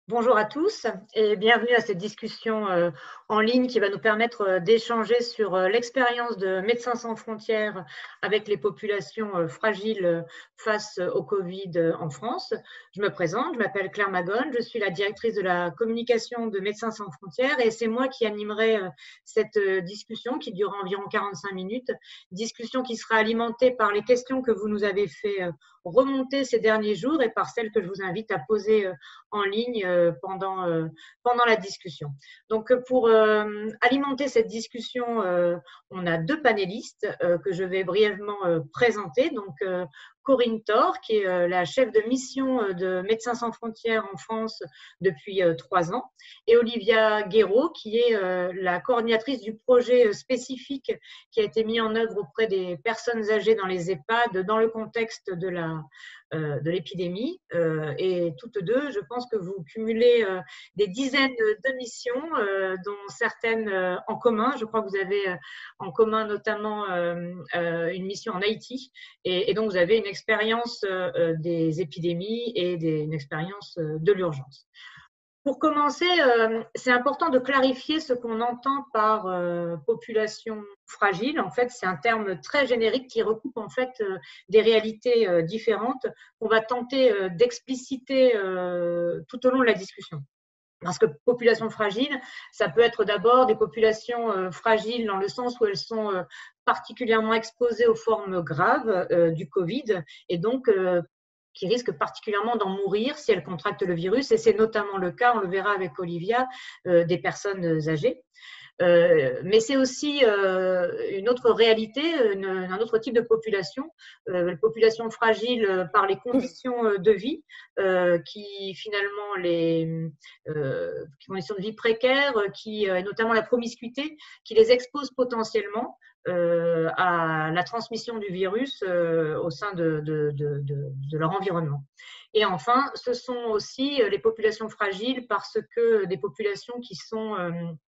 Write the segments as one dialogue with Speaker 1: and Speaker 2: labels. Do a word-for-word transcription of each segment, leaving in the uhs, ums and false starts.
Speaker 1: Bonjour à tous et bienvenue à cette discussion euh, en ligne qui va nous permettre euh, d'échanger sur euh, l'expérience de Médecins sans frontières avec les populations euh, fragiles euh, face au Covid euh, en France. Je me présente, je m'appelle Claire Magone, je suis la directrice de la communication de Médecins sans frontières et c'est moi qui animerai euh, cette euh, discussion qui durera environ quarante-cinq minutes, discussion qui sera alimentée par les questions que vous nous avez fait euh, remonter ces derniers jours et par celles que je vous invite à poser euh, en ligne euh, pendant, euh, pendant la discussion. Donc, pour euh, alimenter cette discussion, euh, on a deux panélistes euh, que je vais brièvement euh, présenter. Donc, euh, Corinne Thor, qui est euh, la chef de mission euh, de Médecins sans frontières en France depuis euh, trois ans, et Olivia Guéraud, qui est euh, la coordinatrice du projet spécifique qui a été mis en œuvre auprès des personnes âgées dans les EHPAD dans le contexte de la, euh, de l'épidémie. Euh, et toutes deux, je pense que vous cumulez euh, des dizaines de missions, euh, dont certaines euh, en commun. Je crois que vous avez euh, en commun notamment euh, euh, une mission en Haïti. Et, et donc, vous avez une expérience euh, des épidémies et des, une expérience euh, de l'urgence. Pour commencer, euh, c'est important de clarifier ce qu'on entend par euh, population fragile. En fait, c'est un terme très générique qui recoupe en fait euh, des réalités euh, différentes qu'on va tenter euh, d'expliciter euh, tout au long de la discussion. Parce que population fragile, ça peut être d'abord des populations euh, fragiles dans le sens où elles sont euh, particulièrement exposées aux formes graves euh, du Covid et donc euh, qui risquent particulièrement d'en mourir si elles contractent le virus. Et c'est notamment le cas, on le verra avec Olivia, euh, des personnes âgées. Euh, mais c'est aussi euh, une autre réalité, une, un autre type de population, euh, la population fragile euh, par les conditions euh, de vie, euh, qui finalement les euh, conditions de vie précaires, qui euh, notamment la promiscuité, qui les expose potentiellement euh, à la transmission du virus euh, au sein de, de, de, de, de leur environnement. Et enfin, ce sont aussi les populations fragiles parce que des populations qui sont euh,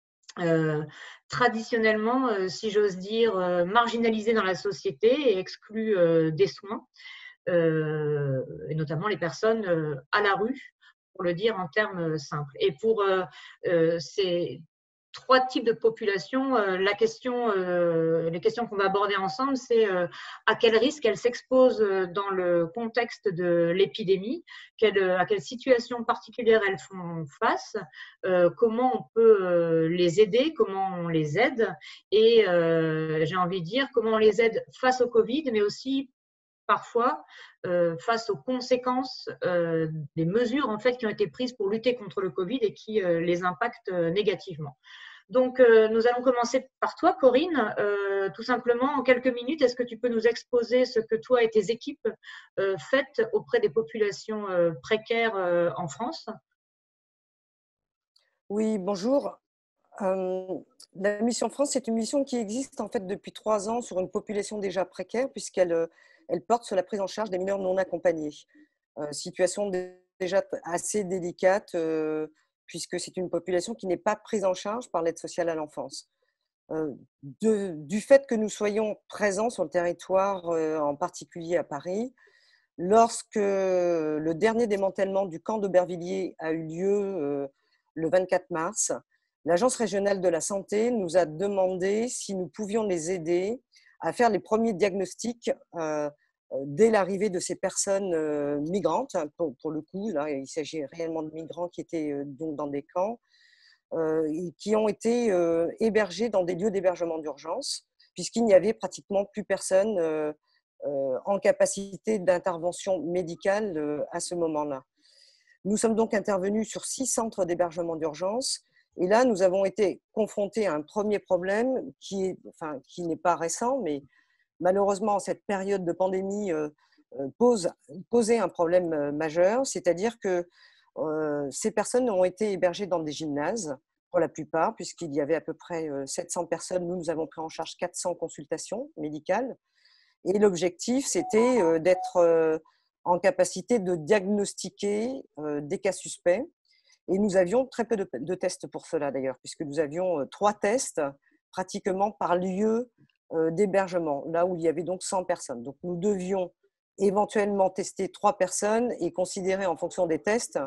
Speaker 1: euh, traditionnellement, euh, si j'ose dire, euh, marginalisées dans la société et exclues euh, des soins, euh, et notamment les personnes euh, à la rue, pour le dire en termes simples. Et pour euh, euh, ces trois types de populations, euh, la question, euh, les questions qu'on va aborder ensemble, c'est euh, à quel risque elles s'exposent dans le contexte de l'épidémie, quelle, à quelle situation particulière elles font face, euh, comment on peut euh, les aider, comment on les aide, et euh, j'ai envie de dire comment on les aide face au Covid, mais aussi parfois euh, face aux conséquences euh, des mesures en fait qui ont été prises pour lutter contre le Covid et qui euh, les impactent euh, négativement. Donc, euh, nous allons commencer par toi, Corinne. Euh, tout simplement, en quelques minutes, est-ce que tu peux nous exposer ce que toi et tes équipes euh, faites auprès des populations euh, précaires euh, en France?
Speaker 2: Oui, bonjour. Euh, la Mission France, c'est une mission qui existe en fait depuis trois ans sur une population déjà précaire puisqu'elle euh, elle porte sur la prise en charge des mineurs non accompagnés. Euh, situation dé- déjà assez délicate euh, puisque c'est une population qui n'est pas prise en charge par l'aide sociale à l'enfance. Euh, de- du fait que nous soyons présents sur le territoire, euh, en particulier à Paris, lorsque le dernier démantèlement du camp d'Aubervilliers a eu lieu euh, le vingt-quatre mars, l'Agence régionale de la santé nous a demandé si nous pouvions les aider à faire les premiers diagnostics euh, dès l'arrivée de ces personnes euh, migrantes. Pour, pour le coup, là, il s'agit réellement de migrants qui étaient euh, donc dans des camps, euh, et qui ont été euh, hébergés dans des lieux d'hébergement d'urgence, puisqu'il n'y avait pratiquement plus personne euh, euh, en capacité d'intervention médicale euh, à ce moment-là. Nous sommes donc intervenus sur six centres d'hébergement d'urgence. Et là, nous avons été confrontés à un premier problème qui est, enfin, qui n'est pas récent, mais malheureusement, cette période de pandémie euh, pose, posait un problème euh, majeur, c'est-à-dire que euh, ces personnes ont été hébergées dans des gymnases, pour la plupart, puisqu'il y avait à peu près euh, sept cents personnes. Nous, nous avons pris en charge quatre cents consultations médicales. Et l'objectif, c'était euh, d'être euh, en capacité de diagnostiquer euh, des cas suspects. Et nous avions très peu de, de tests pour cela, d'ailleurs, puisque nous avions euh, trois tests pratiquement par lieu euh, d'hébergement, là où il y avait donc cent personnes. Donc, nous devions éventuellement tester trois personnes et considérer en fonction des tests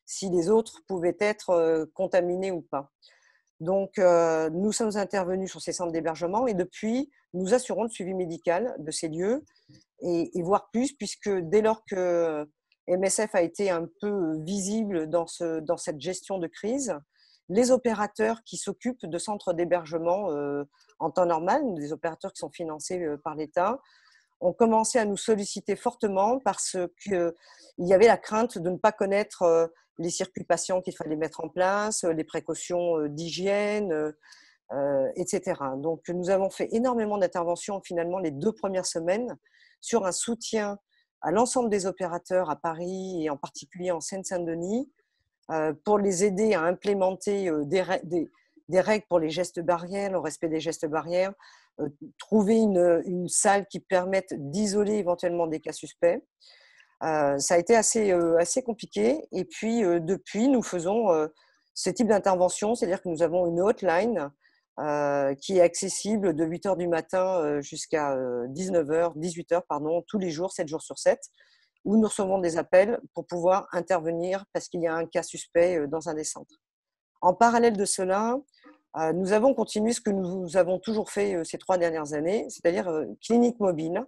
Speaker 2: si les autres pouvaient être euh, contaminés ou pas. Donc, euh, nous sommes intervenus sur ces centres d'hébergement et depuis, nous assurons le suivi médical de ces lieux et, et voire plus, puisque dès lors que M S F a été un peu visible dans, ce, dans cette gestion de crise, les opérateurs qui s'occupent de centres d'hébergement euh, en temps normal, des opérateurs qui sont financés euh, par l'État, ont commencé à nous solliciter fortement parce qu'il y avait la crainte de ne pas connaître euh, les circuits patients qu'il fallait mettre en place, les précautions euh, d'hygiène, euh, et cetera. Donc, nous avons fait énormément d'interventions finalement les deux premières semaines sur un soutien à l'ensemble des opérateurs à Paris et en particulier en Seine-Saint-Denis euh, pour les aider à implémenter euh, des, des, des règles pour les gestes barrières, le respect des gestes barrières, euh, trouver une, une salle qui permette d'isoler éventuellement des cas suspects. Euh, ça a été assez, euh, assez compliqué. Et puis, euh, depuis, nous faisons euh, ce type d'intervention, c'est-à-dire que nous avons une hotline euh, qui est accessible de huit heures du matin euh, jusqu'à euh, dix-neuf heures, dix-huit heures, pardon, tous les jours, sept jours sur sept, où nous recevons des appels pour pouvoir intervenir parce qu'il y a un cas suspect euh, dans un des centres. En parallèle de cela, euh, nous avons continué ce que nous avons toujours fait euh, ces trois dernières années, c'est-à-dire euh, clinique mobile.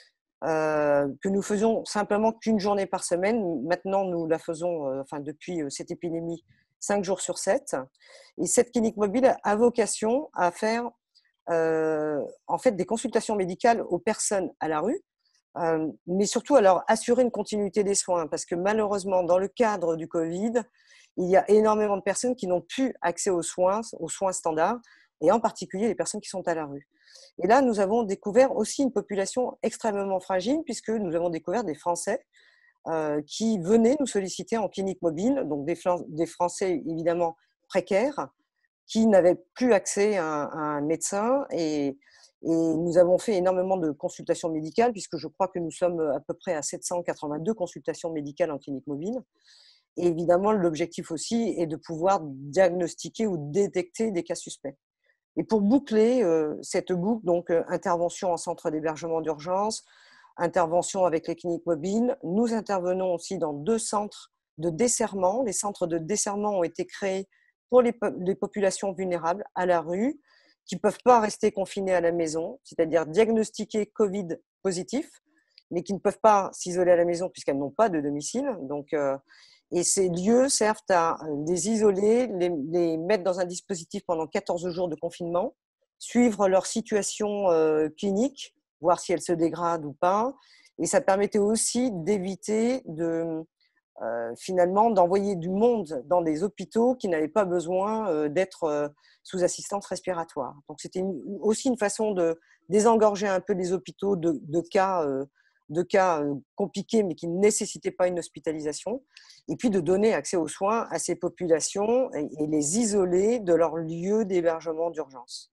Speaker 2: Euh, que nous faisions simplement qu'une journée par semaine. Maintenant, nous la faisons, euh, enfin depuis euh, cette épidémie, cinq jours sur sept. Et cette clinique mobile a vocation à faire euh, en fait des consultations médicales aux personnes à la rue, euh, mais surtout à leur assurer une continuité des soins, parce que malheureusement, dans le cadre du Covid, il y a énormément de personnes qui n'ont plus accès aux soins, aux soins standards, et en particulier les personnes qui sont à la rue. Et là, nous avons découvert aussi une population extrêmement fragile, puisque nous avons découvert des Français euh, qui venaient nous solliciter en clinique mobile, donc des, des Français évidemment précaires, qui n'avaient plus accès à un, à un médecin. Et, et nous avons fait énormément de consultations médicales, puisque je crois que nous sommes à peu près à sept cent quatre-vingt-deux consultations médicales en clinique mobile. Et évidemment, l'objectif aussi est de pouvoir diagnostiquer ou détecter des cas suspects. Et pour boucler euh, cette boucle, donc euh, intervention en centre d'hébergement d'urgence, intervention avec les cliniques mobiles, nous intervenons aussi dans deux centres de desserrement. Les centres de desserrement ont été créés pour les, les populations vulnérables à la rue, qui ne peuvent pas rester confinées à la maison, c'est-à-dire diagnostiquées Covid positif, mais qui ne peuvent pas s'isoler à la maison puisqu'elles n'ont pas de domicile. Donc, euh, et ces lieux servent à les isoler, les, les mettre dans un dispositif pendant quatorze jours de confinement, suivre leur situation euh, clinique, voir si elle se dégrade ou pas. Et ça permettait aussi d'éviter de, euh, finalement d'envoyer du monde dans des hôpitaux qui n'avaient pas besoin euh, d'être euh, sous assistance respiratoire. Donc c'était une, aussi une façon de désengorger un peu les hôpitaux de, de cas euh, de cas compliqués mais qui ne nécessitaient pas une hospitalisation, et puis de donner accès aux soins à ces populations et les isoler de leur lieu d'hébergement d'urgence.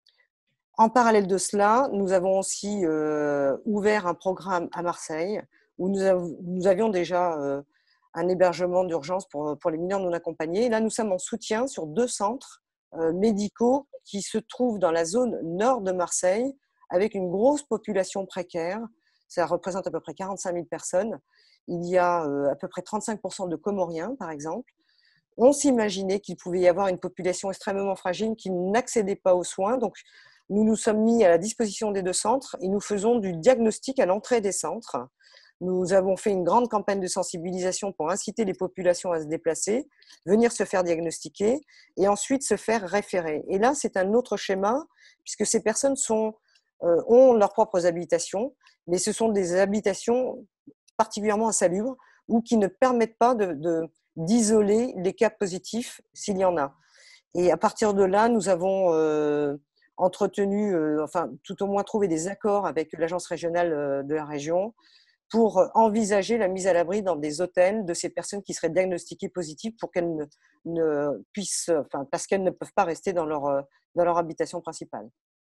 Speaker 2: En parallèle de cela, nous avons aussi euh, ouvert un programme à Marseille où nous, av nous avions déjà euh, un hébergement d'urgence pour, pour les mineurs non accompagnés. Et là, nous sommes en soutien sur deux centres euh, médicaux qui se trouvent dans la zone nord de Marseille avec une grosse population précaire. Ça représente à peu près quarante-cinq mille personnes. Il y a euh, à peu près trente-cinq pour cent de Comoriens, par exemple. On s'imaginait qu'il pouvait y avoir une population extrêmement fragile qui n'accédait pas aux soins. Donc, nous nous sommes mis à la disposition des deux centres et nous faisons du diagnostic à l'entrée des centres. Nous avons fait une grande campagne de sensibilisation pour inciter les populations à se déplacer, venir se faire diagnostiquer et ensuite se faire référer. Et là, c'est un autre schéma puisque ces personnes sont, euh, ont leurs propres habitations, mais ce sont des habitations particulièrement insalubres ou qui ne permettent pas de, de, d'isoler les cas positifs s'il y en a. Et à partir de là, nous avons euh, entretenu, euh, enfin tout au moins trouvé des accords avec l'agence régionale euh, de la région pour envisager la mise à l'abri dans des hôtels de ces personnes qui seraient diagnostiquées positives pour qu'elles ne, ne puissent, enfin parce qu'elles ne peuvent pas rester dans leur, dans leur habitation principale.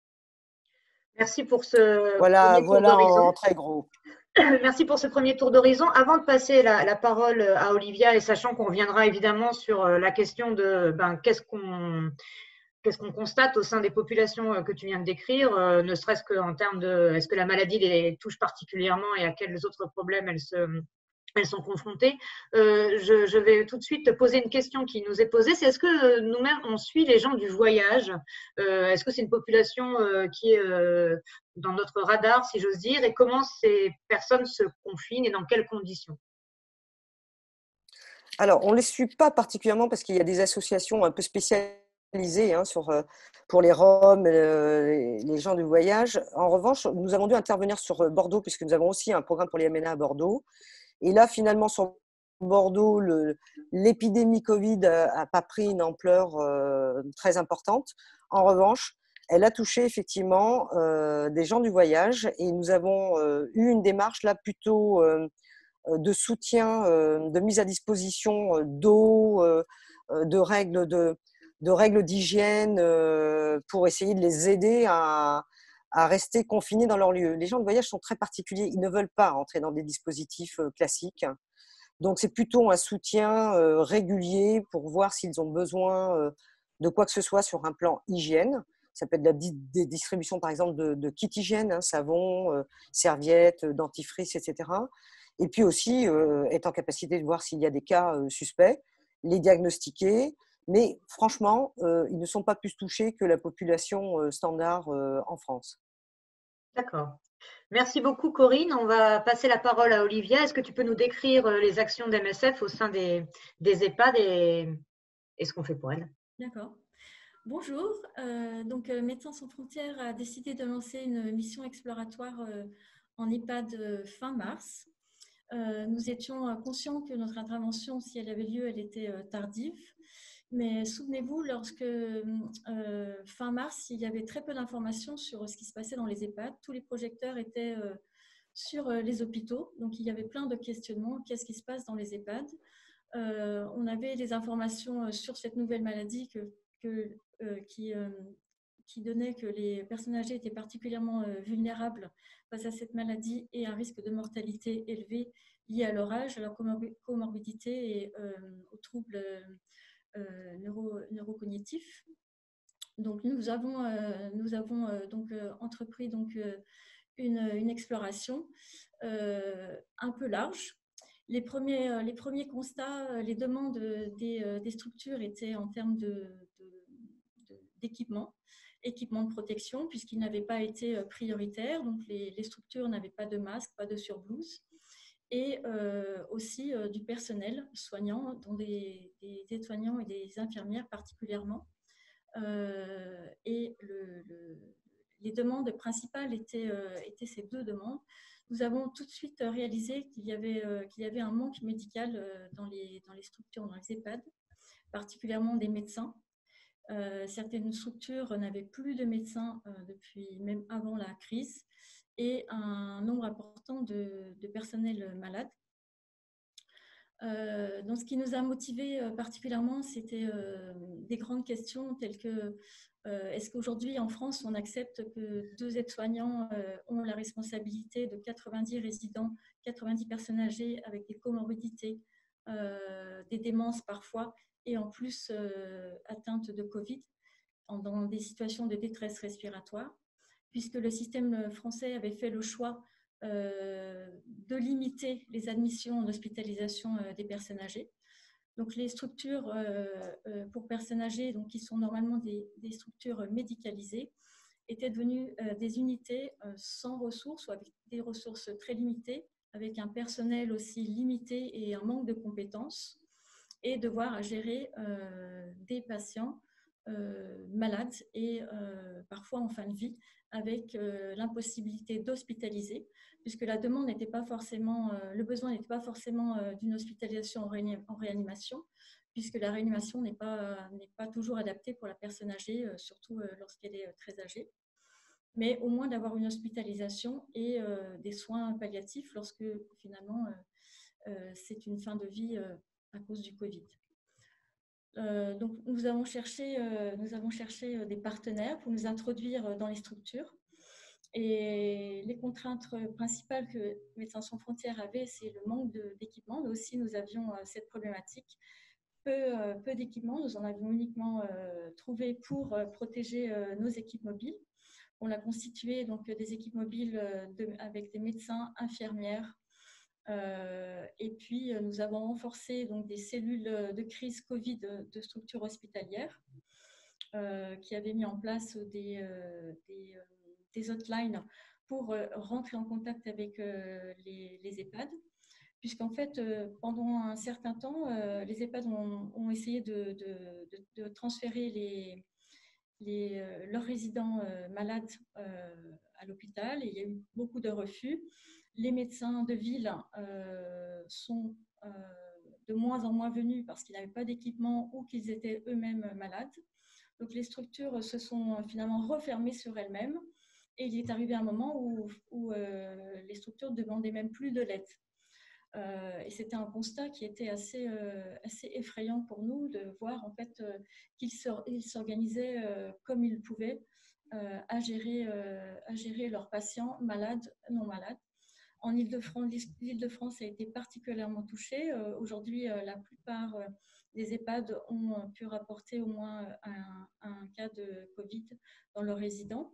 Speaker 1: Merci pour ce
Speaker 2: voilà,
Speaker 1: premier
Speaker 2: voilà
Speaker 1: tour d'horizon.
Speaker 2: En très gros.
Speaker 1: Merci pour ce premier tour d'horizon. Avant de passer la, la parole à Olivia, et sachant qu'on reviendra évidemment sur la question de ben, qu'est-ce qu'on qu'est-ce qu'on constate au sein des populations que tu viens de décrire, euh, ne serait-ce qu'en termes de est-ce que la maladie les touche particulièrement et à quels autres problèmes elle se, elles sont confrontées. Euh, je, je vais tout de suite te poser une question qui nous est posée, c'est est-ce que nous-mêmes, on suit les gens du voyage? euh, Est-ce que c'est une population euh, qui est euh, dans notre radar, si j'ose dire, et comment ces personnes se confinent et dans quelles conditions?
Speaker 2: Alors, on ne les suit pas particulièrement parce qu'il y a des associations un peu spécialisées hein, sur, euh, pour les Roms, euh, les gens du voyage. En revanche, nous avons dû intervenir sur Bordeaux puisque nous avons aussi un programme pour les M N A à Bordeaux. Et là, finalement, sur Bordeaux, le, l'épidémie Covid n'a pas pris une ampleur euh, très importante. En revanche, elle a touché effectivement euh, des gens du voyage et nous avons euh, eu une démarche là plutôt euh, de soutien, euh, de mise à disposition euh, d'eau, euh, de règles de, de règles d'hygiène euh, pour essayer de les aider à, à rester confinés dans leur lieu. Les gens de voyage sont très particuliers, ils ne veulent pas entrer dans des dispositifs classiques. Donc c'est plutôt un soutien euh, régulier pour voir s'ils ont besoin euh, de quoi que ce soit sur un plan hygiène. Ça peut être la di- des distributions par exemple de, de kits hygiène, hein, savon, euh, serviettes, dentifrice, et cetera. Et puis aussi euh, être en capacité de voir s'il y a des cas euh, suspects, les diagnostiquer. Mais franchement, euh, ils ne sont pas plus touchés que la population euh, standard euh, en France.
Speaker 1: D'accord. Merci beaucoup, Corinne. On va passer la parole à Olivia. Est-ce que tu peux nous décrire euh, les actions d'M S F au sein des, des EHPAD et, et ce qu'on fait pour elles?
Speaker 3: D'accord. Bonjour. Euh, donc, euh, Médecins sans frontières a décidé de lancer une mission exploratoire euh, en EHPAD euh, fin mars. Euh, nous étions euh, conscients que notre intervention, si elle avait lieu, elle était euh, tardive. Mais souvenez-vous, lorsque euh, fin mars, il y avait très peu d'informations sur ce qui se passait dans les EHPAD. Tous les projecteurs étaient euh, sur euh, les hôpitaux. Donc, il y avait plein de questionnements. Qu'est-ce qui se passe dans les EHPAD? Euh, on avait des informations sur cette nouvelle maladie que, que, euh, qui, euh, qui donnait que les personnes âgées étaient particulièrement euh, vulnérables face à cette maladie et un risque de mortalité élevé lié à leur âge, à leur comorbidité et euh, aux troubles euh, neuro, neurocognitifs. Donc nous avons, euh, nous avons euh, donc euh, entrepris donc euh, une, une exploration euh, un peu large. Les premiers, les premiers constats, les demandes des, des structures étaient en termes de, de, d'équipement, équipement de protection, puisqu'ils n'avaient pas été prioritaires. Donc, les, les structures n'avaient pas de masque, pas de surblouse. Et euh, aussi euh, du personnel soignant, dont des, des aides-soignants et des infirmières particulièrement. Euh, et le, le, les demandes principales étaient, euh, étaient ces deux demandes. Nous avons tout de suite réalisé qu'il y avait, euh, qu'il y avait un manque médical euh, dans, les, dans les structures, dans les EHPAD, particulièrement des médecins. Euh, certaines structures n'avaient plus de médecins euh, depuis même avant la crise et un nombre important de, de personnel malade. Euh, donc, ce qui nous a motivés euh, particulièrement, c'était euh, des grandes questions telles que euh, est-ce qu'aujourd'hui en France, on accepte que deux aides-soignants euh, ont la responsabilité de quatre-vingt-dix résidents, quatre-vingt-dix personnes âgées avec des comorbidités, euh, des démences parfois, et en plus euh, atteintes de Covid, en, dans des situations de détresse respiratoire, puisque le système français avait fait le choix euh, de limiter les admissions en hospitalisation euh, des personnes âgées. Donc, les structures euh, euh, pour personnes âgées, donc, qui sont normalement des, des structures médicalisées, étaient devenues euh, des unités euh, sans ressources ou avec des ressources très limitées, avec un personnel aussi limité et un manque de compétences, et devoir gérer euh, des patients euh, malades et euh, parfois en fin de vie, avec euh, l'impossibilité d'hospitaliser, puisque la demande n'était pas forcément, euh, le besoin n'était pas forcément euh, d'une hospitalisation en, réanim en réanimation, puisque la réanimation n'est pas, n'est pas toujours adaptée pour la personne âgée, euh, surtout euh, lorsqu'elle est euh, très âgée, mais au moins d'avoir une hospitalisation et euh, des soins palliatifs lorsque finalement euh, euh, c'est une fin de vie euh, à cause du Covid. Euh, donc, nous avons cherché, euh, nous avons cherché des partenaires pour nous introduire dans les structures. Et les contraintes principales que Médecins sans frontières avait, c'est le manque d'équipement. Nous aussi, nous avions euh, cette problématique. Peu, euh, peu d'équipement, nous en avions uniquement euh, trouvé pour euh, protéger euh, nos équipes mobiles. On a constitué donc des équipes mobiles euh, de, avec des médecins, infirmières, Euh, et puis, nous avons renforcé donc, des cellules de crise Covid de structures hospitalières euh, qui avaient mis en place des, euh, des, euh, des hotlines pour euh, rentrer en contact avec euh, les, les EHPAD. Puisqu'en fait, euh, pendant un certain temps, euh, les EHPAD ont, ont essayé de, de, de, de transférer les, les, euh, leurs résidents euh, malades euh, à l'hôpital, et il y a eu beaucoup de refus. Les médecins de ville euh, sont euh, de moins en moins venus parce qu'ils n'avaient pas d'équipement ou qu'ils étaient eux-mêmes malades. Donc les structures se sont finalement refermées sur elles-mêmes, et il est arrivé un moment où, où euh, les structures ne demandaient même plus de l'aide. Euh, et c'était un constat qui était assez, euh, assez effrayant pour nous, de voir en fait euh, qu'ils s'organisaient euh, comme ils pouvaient euh, à, gérer, euh, à gérer leurs patients malades, non malades. En Île-de-France, l'Île-de-France a été particulièrement touchée. Euh, Aujourd'hui, euh, la plupart euh, des EHPAD ont euh, pu rapporter au moins un, un cas de Covid dans leurs résidents.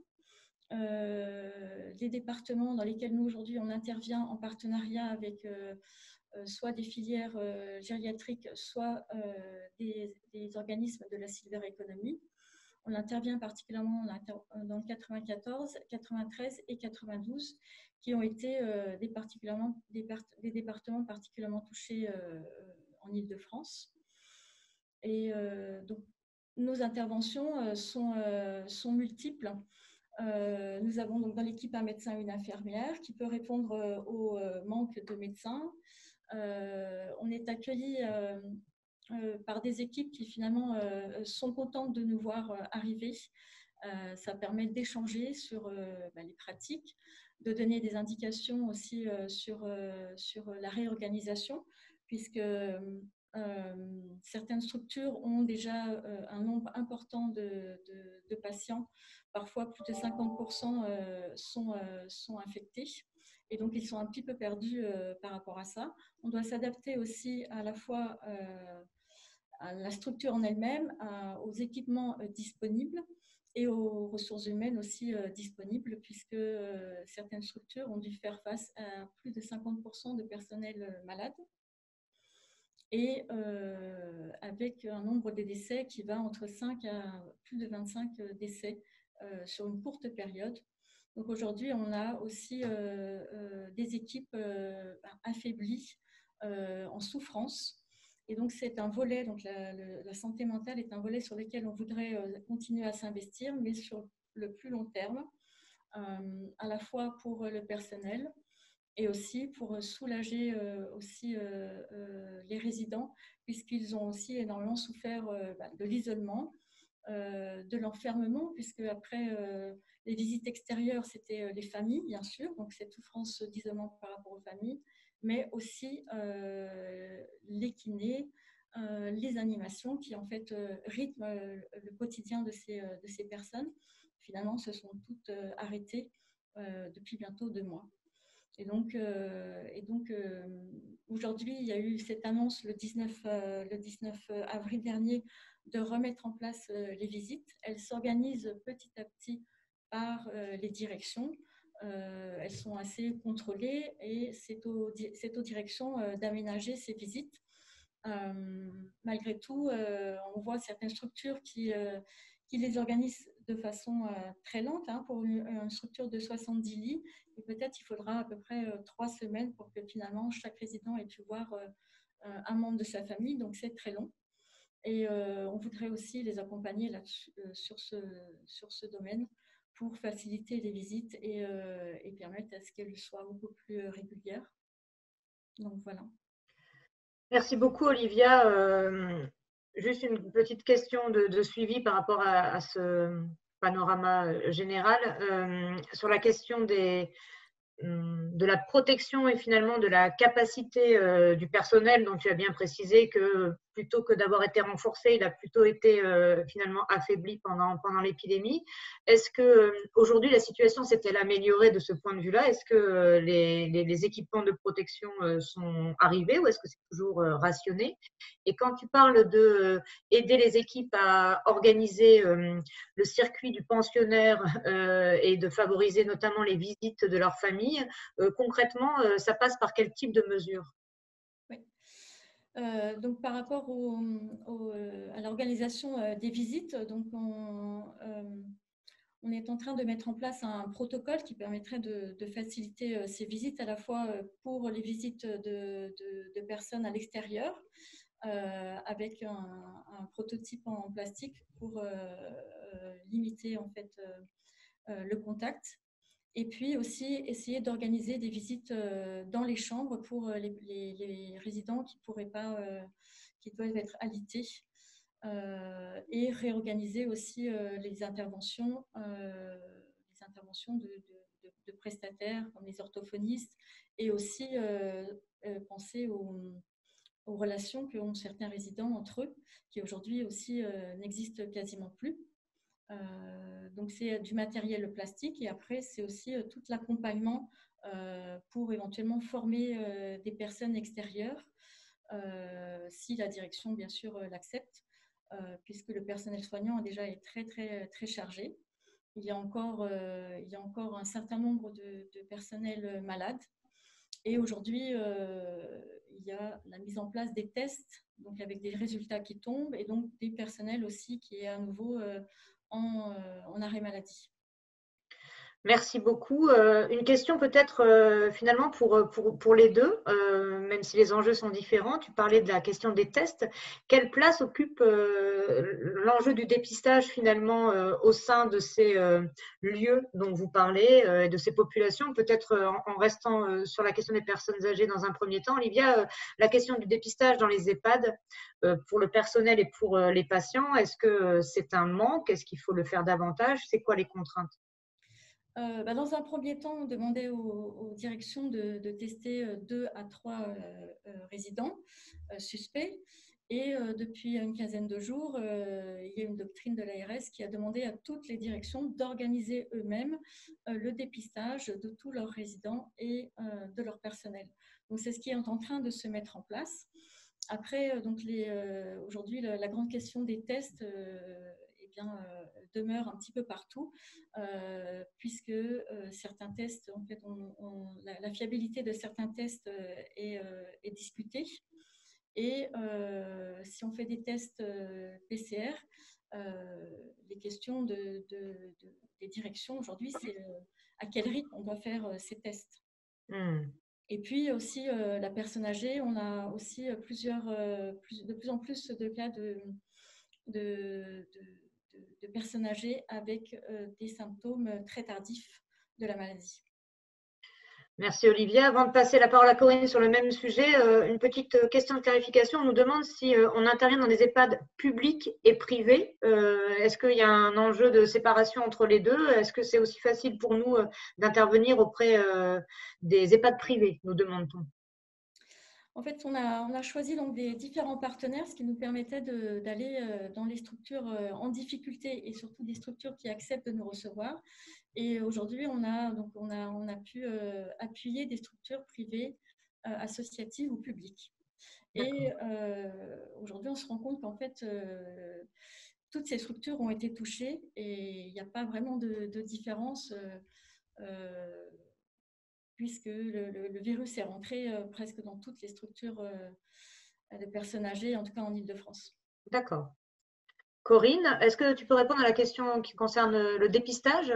Speaker 3: Euh, les départements dans lesquels nous aujourd'hui on intervient en partenariat avec euh, euh, soit des filières euh, gériatriques, soit euh, des, des organismes de la silver economy. On intervient particulièrement dans le quatre-vingt-quatorze, quatre-vingt-treize et quatre-vingt-douze, qui ont été euh, des, particulièrement, des, part, des départements particulièrement touchés euh, en Île-de-France. Et euh, donc, nos interventions euh, sont, euh, sont multiples. Euh, nous avons donc dans l'équipe un médecin et une infirmière qui peut répondre euh, au euh, manque de médecins. Euh, on est accueilli euh, euh, par des équipes qui finalement euh, sont contentes de nous voir euh, arriver. Euh, ça permet d'échanger sur euh, bah, les pratiques, de donner des indications aussi euh, sur, euh, sur la réorganisation, puisque euh, certaines structures ont déjà euh, un nombre important de, de, de patients. Parfois, plus de cinquante pour cent euh, sont, euh, sont infectés. Et donc, ils sont un petit peu perdus euh, par rapport à ça. On doit s'adapter aussi à la fois euh, à la structure en elle-même, aux équipements euh, disponibles et aux ressources humaines aussi euh, disponibles, puisque euh, certaines structures ont dû faire face à plus de cinquante pour cent de personnel euh, malade, et euh, avec un nombre de décès qui va entre cinq à plus de vingt-cinq décès euh, sur une courte période. Donc aujourd'hui, on a aussi euh, euh, des équipes euh, affaiblies, euh, en souffrance. Et donc c'est un volet, donc la, le, la santé mentale est un volet sur lequel on voudrait euh, continuer à s'investir, mais sur le plus long terme, euh, à la fois pour le personnel, et aussi pour soulager euh, aussi euh, euh, les résidents, puisqu'ils ont aussi énormément souffert euh, bah, de l'isolement, euh, de l'enfermement, puisque après euh, les visites extérieures, c'était euh, les familles, bien sûr, donc cette souffrance d'isolement par rapport aux familles, mais aussi euh, les kinés, euh, les animations qui en fait euh, rythment euh, le quotidien de ces, euh, de ces personnes. Finalement, se sont toutes euh, arrêtées euh, depuis bientôt deux mois. Et donc, euh, et donc euh, aujourd'hui, il y a eu cette annonce le dix-neuf, euh, le dix-neuf avril dernier de remettre en place euh, les visites. Elles s'organisent petit à petit par euh, les directions. Euh, elles sont assez contrôlées, et c'est aux, c'est aux directions euh, d'aménager ces visites. Euh, malgré tout, euh, on voit certaines structures qui, euh, qui les organisent de façon euh, très lente, hein, pour une, une structure de soixante-dix lits. Et peut-être il faudra à peu près euh, trois semaines pour que finalement chaque résident ait pu voir euh, un membre de sa famille. Donc c'est très long. Et euh, on voudrait aussi les accompagner là, euh, sur, ce, sur ce domaine pour faciliter les visites et, euh, et permettre à ce qu'elles soient beaucoup plus régulières. Donc voilà.
Speaker 1: Merci beaucoup, Olivia. Euh, juste une petite question de, de suivi par rapport à, à ce panorama général. Euh, sur la question des, de la protection et finalement de la capacité euh, du personnel, dont tu as bien précisé que plutôt que d'avoir été renforcé, il a plutôt été euh, finalement affaibli pendant, pendant l'épidémie. Est-ce qu'aujourd'hui, la situation s'est-elle améliorée de ce point de vue-là? Est-ce que euh, les, les, les équipements de protection euh, sont arrivés ou est-ce que c'est toujours euh, rationné? Et quand tu parles de aider les équipes à organiser euh, le circuit du pensionnaire euh, et de favoriser notamment les visites de leur famille, euh, concrètement, euh, ça passe par quel type de mesures?
Speaker 3: Oui. Euh, donc par rapport au, au, à l'organisation euh, des visites, donc on, euh, on est en train de mettre en place un protocole qui permettrait de, de faciliter euh, ces visites, à la fois euh, pour les visites de, de, de personnes à l'extérieur, euh, avec un, un prototype en plastique pour euh, euh, limiter en fait euh, euh, le contact. Et puis aussi essayer d'organiser des visites euh, dans les chambres pour les, les, les résidents qui pourraient pas, euh, qui doivent être alités, euh, et réorganiser aussi euh, les interventions, euh, les interventions de, de, de, prestataires comme les orthophonistes, et aussi euh, euh, penser aux, aux relations qu'ont certains résidents entre eux, qui aujourd'hui aussi euh, n'existent quasiment plus. Euh, donc, c'est du matériel plastique et après, c'est aussi euh, tout l'accompagnement euh, pour éventuellement former euh, des personnes extérieures, euh, si la direction, bien sûr, euh, l'accepte, euh, puisque le personnel soignant déjà est très, très, très chargé. Il y a encore, euh, il y a encore un certain nombre de, de personnels malades. Et aujourd'hui, euh, il y a la mise en place des tests, donc avec des résultats qui tombent, et donc des personnels aussi qui est à nouveau euh, en, euh, en arrêt maladie.
Speaker 1: Merci beaucoup. Euh, une question peut-être euh, finalement pour, pour, pour les deux, euh, même si les enjeux sont différents. Tu parlais de la question des tests. Quelle place occupe euh, l'enjeu du dépistage finalement euh, au sein de ces euh, lieux dont vous parlez euh, et de ces populations? Peut-être euh, en, en restant euh, sur la question des personnes âgées dans un premier temps. Olivia, euh, la question du dépistage dans les EHPAD euh, pour le personnel et pour euh, les patients, est-ce que c'est un manque? Est-ce qu'il faut le faire davantage? C'est quoi les contraintes?
Speaker 3: Euh, bah dans un premier temps, on demandait aux, aux directions de, de tester deux à trois euh, euh, résidents euh, suspects. Et euh, depuis une quinzaine de jours, euh, il y a une doctrine de l'A R S qui a demandé à toutes les directions d'organiser eux-mêmes euh, le dépistage de tous leurs résidents et euh, de leur personnel. Donc, c'est ce qui est en train de se mettre en place. Après, donc les, euh, aujourd'hui, la, la grande question des tests euh, eh bien, euh, demeure un petit peu partout, euh, puisque euh, certains tests, en fait, on, on, la, la fiabilité de certains tests euh, est, euh, est discutée. Et euh, si on fait des tests euh, P C R, euh, les questions de, de, de, des directions aujourd'hui, c'est euh, à quel rythme on doit faire euh, ces tests. Mmh. Et puis aussi, euh, la personne âgée, on a aussi plusieurs, euh, plus, de plus en plus de cas de, de, de, de personnes âgées avec euh, des symptômes très tardifs de la maladie.
Speaker 1: Merci Olivia. Avant de passer la parole à Corinne sur le même sujet, euh, une petite question de clarification. On nous demande si euh, on intervient dans des EHPAD publics et privés. Euh, est-ce qu'il y a un enjeu de séparation entre les deux? Est-ce que c'est aussi facile pour nous euh, d'intervenir auprès euh, des EHPAD privés, nous demande-t-on?
Speaker 3: En fait, on a, on a choisi donc des différents partenaires, ce qui nous permettait de, d'aller euh, dans les structures euh, en difficulté et surtout des structures qui acceptent de nous recevoir. Et aujourd'hui, on a, donc on a, on a pu euh, appuyer des structures privées, euh, associatives ou publiques. Et euh, aujourd'hui, on se rend compte qu'en fait, euh, toutes ces structures ont été touchées et il n'y a pas vraiment de, de différence, euh, euh, puisque le, le, le virus est rentré euh, presque dans toutes les structures euh, de personnes âgées, en tout cas en Île-de-France.
Speaker 1: D'accord. Corinne, est-ce que tu peux répondre à la question qui concerne le dépistage?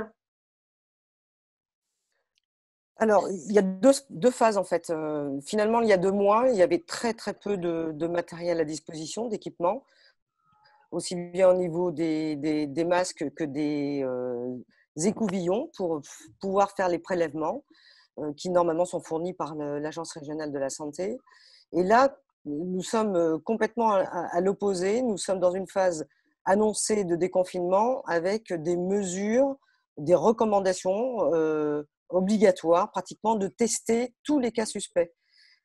Speaker 2: Alors, il y a deux, deux phases en fait. Euh, finalement, il y a deux mois, il y avait très très peu de, de matériel à disposition, d'équipement, aussi bien au niveau des, des, des masques que des euh, écouvillons pour pouvoir faire les prélèvements euh, qui normalement sont fournis par le, l'Agence régionale de la santé. Et là, nous sommes complètement à, à l'opposé. Nous sommes dans une phase annoncée de déconfinement avec des mesures, des recommandations euh, obligatoire pratiquement de tester tous les cas suspects.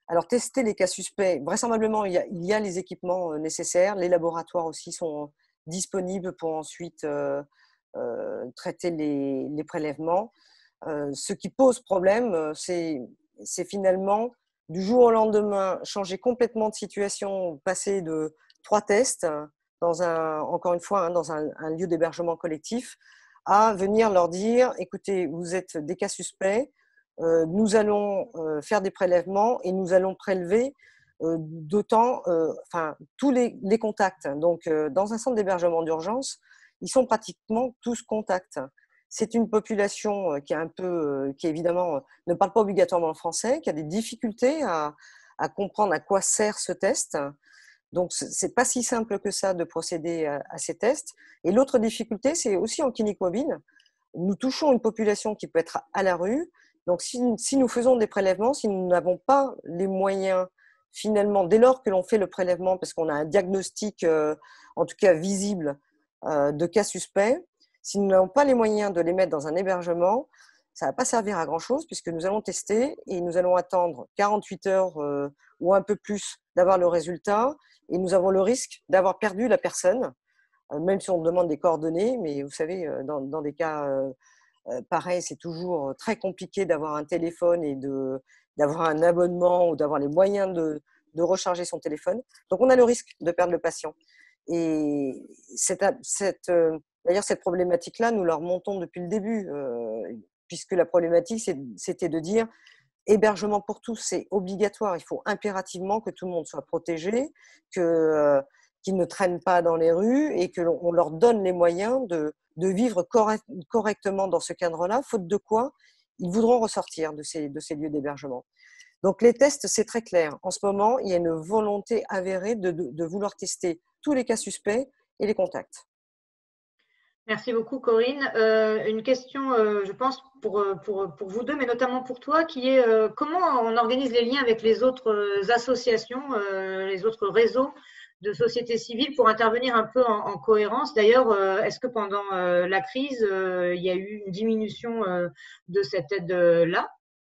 Speaker 2: Alors, tester les cas suspects, vraisemblablement, il y a, il y a les équipements nécessaires. Les laboratoires aussi sont disponibles pour ensuite euh, euh, traiter les, les prélèvements. Euh, ce qui pose problème, c'est, c'est finalement du jour au lendemain changer complètement de situation, passer de trois tests dans un, encore une fois, hein, dans un, un lieu d'hébergement collectif, à venir leur dire, écoutez, vous êtes des cas suspects, euh, nous allons euh, faire des prélèvements et nous allons prélever euh, d'autant, euh, enfin, tous les, les contacts. Donc, euh, dans un centre d'hébergement d'urgence, ils sont pratiquement tous contacts. C'est une population qui est un peu, qui évidemment ne parle pas obligatoirement le français, qui a des difficultés à, à comprendre à quoi sert ce test. Donc, c'est pas si simple que ça de procéder à, à ces tests. Et l'autre difficulté, c'est aussi en clinique mobile. Nous touchons une population qui peut être à la rue. Donc, si, si nous faisons des prélèvements, si nous n'avons pas les moyens, finalement, dès lors que l'on fait le prélèvement, parce qu'on a un diagnostic, euh, en tout cas visible, euh, de cas suspects, si nous n'avons pas les moyens de les mettre dans un hébergement, ça ne va pas servir à grand-chose puisque nous allons tester et nous allons attendre quarante-huit heures euh, ou un peu plus d'avoir le résultat et nous avons le risque d'avoir perdu la personne, euh, même si on demande des coordonnées. Mais vous savez, euh, dans, dans des cas euh, euh, pareils, c'est toujours très compliqué d'avoir un téléphone et de, d'avoir un abonnement ou d'avoir les moyens de, de recharger son téléphone. Donc, on a le risque de perdre le patient. Et cette, cette euh, D'ailleurs, cette problématique-là, nous la remontons depuis le début, euh, puisque la problématique, c'était de dire hébergement pour tous, c'est obligatoire. Il faut impérativement que tout le monde soit protégé, que, euh, qu'ils ne traînent pas dans les rues et qu'on leur donne les moyens de, de vivre correct, correctement dans ce cadre-là, faute de quoi ils voudront ressortir de ces, de ces lieux d'hébergement. Donc, les tests, c'est très clair. En ce moment, il y a une volonté avérée de, de, de vouloir tester tous les cas suspects et les contacts.
Speaker 1: Merci beaucoup, Corinne. Euh, une question, euh, je pense, pour, pour, pour vous deux, mais notamment pour toi, qui est euh, comment on organise les liens avec les autres associations, euh, les autres réseaux de société civile pour intervenir un peu en, en cohérence. D'ailleurs, euh, est-ce que pendant euh, la crise, euh, il y a eu une diminution euh, de cette aide-là?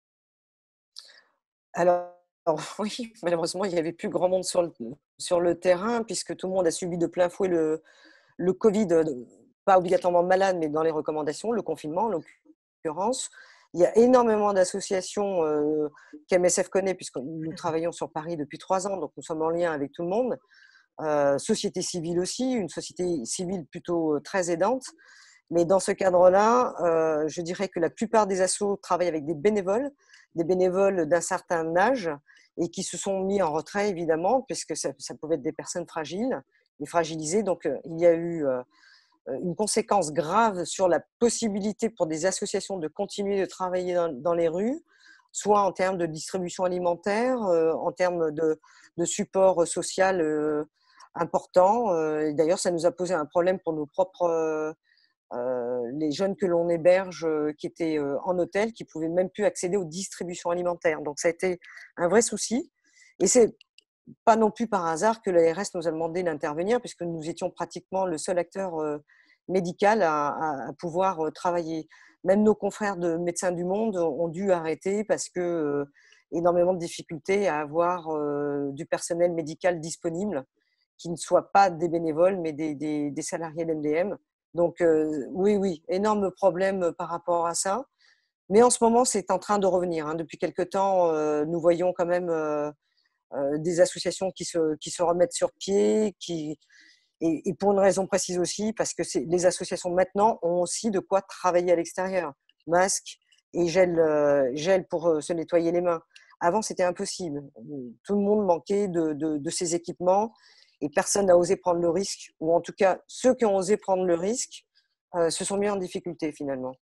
Speaker 2: Alors, alors, oui, malheureusement, il n'y avait plus grand monde sur le, sur le terrain puisque tout le monde a subi de plein fouet le, le Covid, pas obligatoirement malade, mais dans les recommandations, le confinement en l'occurrence. Il y a énormément d'associations euh, qu'M S F connaît puisque nous travaillons sur Paris depuis trois ans, donc nous sommes en lien avec tout le monde. Euh, société civile aussi, une société civile plutôt très aidante. Mais dans ce cadre-là, euh, je dirais que la plupart des assos travaillent avec des bénévoles, des bénévoles d'un certain âge et qui se sont mis en retrait, évidemment, puisque ça, ça pouvait être des personnes fragiles et fragilisées. Donc, euh, il y a eu euh, une conséquence grave sur la possibilité pour des associations de continuer de travailler dans, dans les rues, soit en termes de distribution alimentaire, euh, en termes de, de support social euh, important. Euh, D'ailleurs, ça nous a posé un problème pour nos propres... Euh, Euh, les jeunes que l'on héberge euh, qui étaient euh, en hôtel, qui pouvaient même plus accéder aux distributions alimentaires. Donc ça a été un vrai souci. Et c'est pas non plus par hasard que l'A R S nous a demandé d'intervenir, puisque nous étions pratiquement le seul acteur euh, médical à, à, à pouvoir euh, travailler. Même nos confrères de Médecins du Monde ont dû arrêter parce que euh, énormément de difficultés à avoir euh, du personnel médical disponible, qui ne soit pas des bénévoles, mais des, des, des salariés d'M D M. Donc euh, oui, oui, énorme problème par rapport à ça. Mais en ce moment, c'est en train de revenir. Hein. Depuis quelque temps, euh, nous voyons quand même euh, euh, des associations qui se, qui se remettent sur pied, qui, et, et pour une raison précise aussi, parce que les associations maintenant ont aussi de quoi travailler à l'extérieur. Masques et gel, euh, gel pour euh, se nettoyer les mains. Avant, c'était impossible. Tout le monde manquait de, de, de ces équipements. Et personne n'a osé prendre le risque, ou en tout cas, ceux qui ont osé prendre le risque euh, se sont mis en difficulté finalement.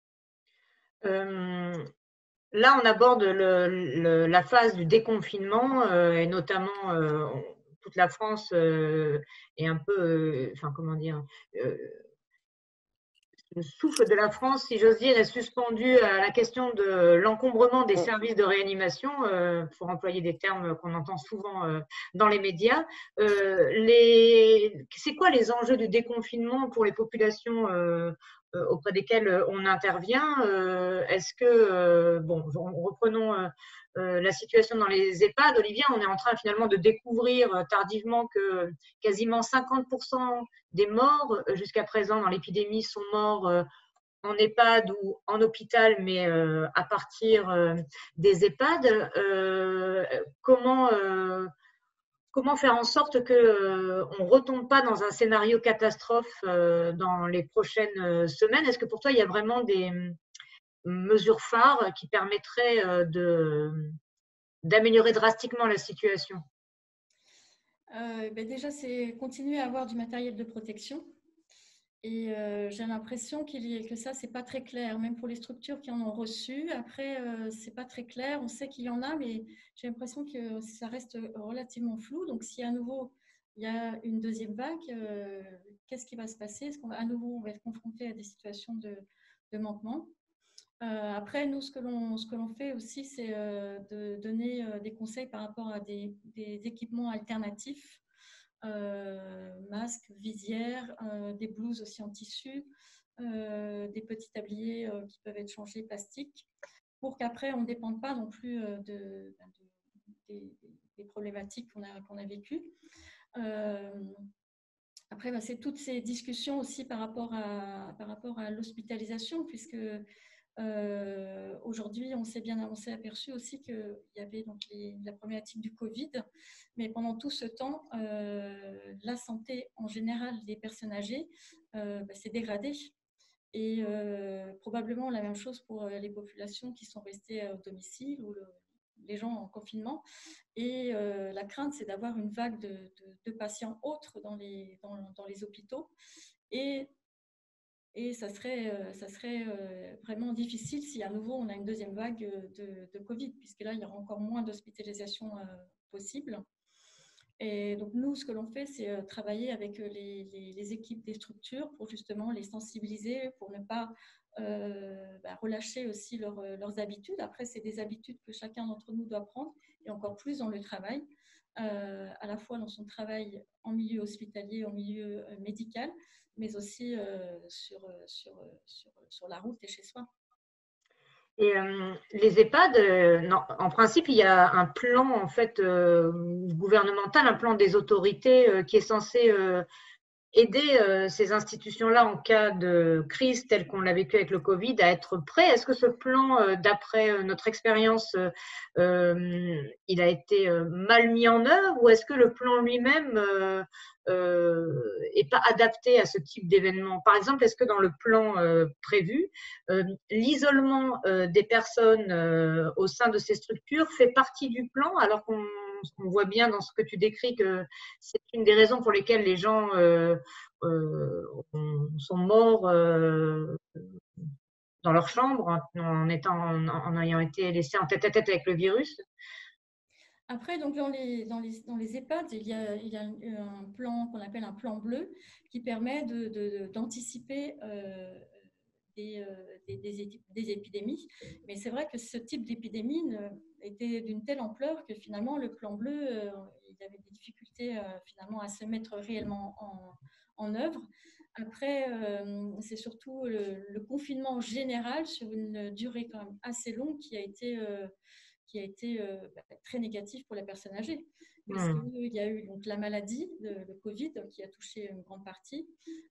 Speaker 1: Euh, là, on aborde le, le, la phase du déconfinement, euh, et notamment euh, toute la France euh, est un peu, euh, enfin comment dire, euh, le souffle de la France, si j'ose dire, est suspendu à la question de l'encombrement des services de réanimation, euh, pour employer des termes qu'on entend souvent euh, dans les médias. Euh, les... C'est quoi les enjeux du déconfinement pour les populations euh, auprès desquels on intervient. Est-ce que, bon, reprenons la situation dans les EHPAD, Olivia, on est en train finalement de découvrir tardivement que quasiment cinquante pour cent des morts jusqu'à présent dans l'épidémie sont morts en EHPAD ou en hôpital, mais à partir des EHPAD. Comment Comment faire en sorte qu'on euh, ne retombe pas dans un scénario catastrophe euh, dans les prochaines semaines? Est-ce que pour toi, il y a vraiment des mesures phares qui permettraient euh, de, d'améliorer drastiquement la situation?
Speaker 3: euh, ben Déjà, c'est continuer à avoir du matériel de protection. Et euh, j'ai l'impression qu'il y a, que ça, c'est pas très clair, même pour les structures qui en ont reçu. Après, euh, c'est pas très clair. On sait qu'il y en a, mais j'ai l'impression que ça reste relativement flou. Donc, si à nouveau il y a une deuxième vague, euh, qu'est-ce qui va se passer? Est-ce qu'on va à nouveau on va être confronté à des situations de, de manquement? Euh, après, nous, ce que l'on ce que l'on fait aussi, c'est euh, de donner euh, des conseils par rapport à des, des équipements alternatifs. Euh, masques, visières, euh, des blouses aussi en tissu, euh, des petits tabliers euh, qui peuvent être changés plastique, pour qu'après on ne dépende pas non plus euh, de, de, des, des problématiques qu'on a, qu'on a vécues. Euh, après, bah, c'est toutes ces discussions aussi par rapport à, par rapport à l'hospitalisation, puisque euh, aujourd'hui, on s'est bien on s'est aperçu aussi qu'il y avait donc les, la problématique du Covid, mais pendant tout ce temps, euh, la santé en général des personnes âgées euh, bah, s'est dégradée. Et euh, probablement la même chose pour les populations qui sont restées au domicile ou le, les gens en confinement. Et euh, la crainte, c'est d'avoir une vague de, de, de patients autres dans les, dans, dans les hôpitaux. Et Et ça serait, ça serait vraiment difficile si à nouveau on a une deuxième vague de, de Covid, puisque là, il y aura encore moins d'hospitalisation possible. Et donc, nous, ce que l'on fait, c'est travailler avec les, les, les équipes des structures pour justement les sensibiliser, pour ne pas euh, bah, relâcher aussi leur, leurs habitudes. Après, c'est des habitudes que chacun d'entre nous doit prendre, et encore plus dans le travail, euh, à la fois dans son travail en milieu hospitalier, en milieu médical, mais aussi euh, sur, sur, sur, sur la route et chez soi.
Speaker 1: Et euh, les EHPAD, euh, non, en principe, il y a un plan en fait euh, gouvernemental, un plan des autorités euh, qui est censé euh, aider euh, ces institutions-là en cas de crise telle qu'on l'a vécu avec le Covid à être prêts. Est-ce que ce plan, euh, d'après euh, notre expérience, euh, euh, il a été euh, mal mis en œuvre, ou est-ce que le plan lui-même euh, euh, est pas adapté à ce type d'événement? Par exemple, est-ce que dans le plan euh, prévu, euh, l'isolement euh, des personnes euh, au sein de ces structures fait partie du plan, alors qu'on on voit bien dans ce que tu décris que c'est une des raisons pour lesquelles les gens euh, euh, sont morts euh, dans leur chambre en, en, étant, en, en ayant été laissés en tête à tête avec le virus.
Speaker 3: Après, donc dans les, dans les, dans les EHPAD, il y a, il y a un plan qu'on appelle un plan bleu qui permet de, de, d'anticiper euh, des, euh, des, des, des épidémies. Mais c'est vrai que ce type d'épidémie était d'une telle ampleur que finalement, le plan bleu, euh, il y avait des difficultés euh, finalement à se mettre réellement en, en œuvre. Après, euh, c'est surtout le, le confinement général sur une durée quand même assez longue qui a été... Euh, qui a été euh, très négatif pour les personnes âgées. Puisqu'il mmh. y a eu donc, la maladie, le, le Covid, qui a touché une grande partie,